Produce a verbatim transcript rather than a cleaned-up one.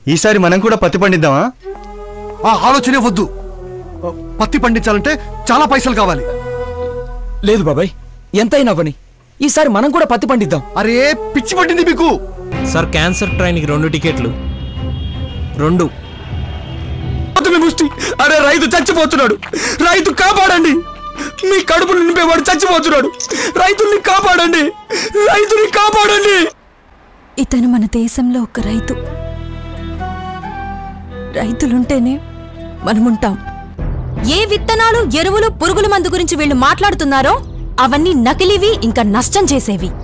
ఈసారి మనం కూడా పత్తి పండిద్దామా? ఆ ఆలోచనే వద్దు. పత్తి పండించాలంటే చాలా పైసలు కావాలి. లేదు బాబాయ్, ఎంతైనా పని ఈసారి మనం కూడా పత్తి పండిద్దాం. అరే పిచ్చి పట్టింది మీకు. సార్ క్యాన్సర్ ట్రైన్కి రెండు టికెట్లు. రెండు. ముష్టి. అరే రైతు చచ్చిపోతున్నాడు, రైతు కాపాడండి. మీ కడుపులు నింపేవాడు చచ్చిపోతున్నాడు, రైతుల్ని కాపాడండి, రైతుని కాపాడండి. ఇతను మన దేశంలో ఒక రైతు. రైతులుంటేనే మనముంటాం. ఏ విత్తనాలు, ఎరువులు, పురుగుల మందు గురించి వీళ్ళు మాట్లాడుతున్నారో అవన్నీ నకిలీవి, ఇంకా నష్టం చేసేవి.